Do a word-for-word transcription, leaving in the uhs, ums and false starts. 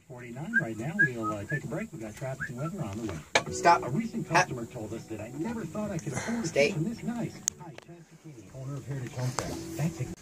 forty-nine right now. We'll uh, take a break. We got traffic and weather on the way. Stop. A recent customer ha told us that I never thought I could afford Stay. something this nice. Hi, Chad Zucchini, owner of Heritage Home Fest. That's